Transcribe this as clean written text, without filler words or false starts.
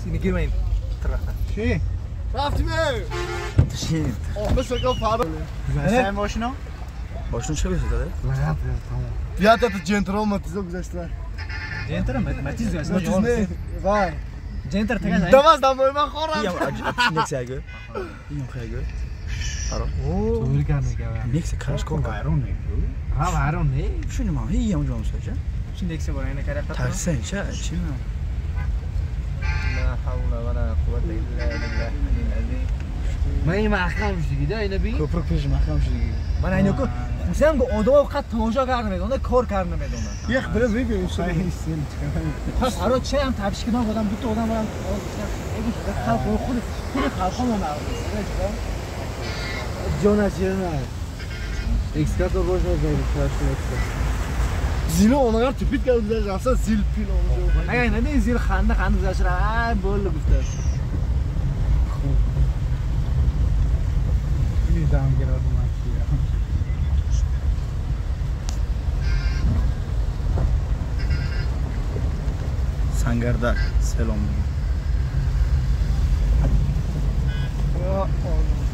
اینو گیر این طرف چی؟ رفتیم چی؟ مثل که فرار مثلا ماشینا؟ ماشینا چه بشه داره؟ بیا تا جنترال ماتیزو گذاشته جنتر ماتیز گذاشته ماتیز نه وای جنتر تگه دواز داموی من خورم یا نکسیگه اینو خیگه آره او طوری کنه که نیکس کارش کن وایرون نه ها وایرون نه شنو ما هی اونجا مساجه چی نکس برای اینه کرده ترسن چی نه لا حول ولا قوة إلا بالله العظيم من این محکم شدی ده اینو بی کوپر پیش محکم شدی من اینو کو حسین گو آدم وقت تماشا کار نمیدونه کار کار نمیدونه یک برز ببین پس هر چه هم تبش کنم بودم دو تا آدم برام خلق خود خلق ما معلومه جوناس جوناس ایکسکاتو روز نزدیک شد زیلو اونها تپید کرد گذاشت اصلا زیل پیل اونجا اگه نه زیر خنده گذاشت را بول گفته این دام گراد ماشیه سنگردک سلام یا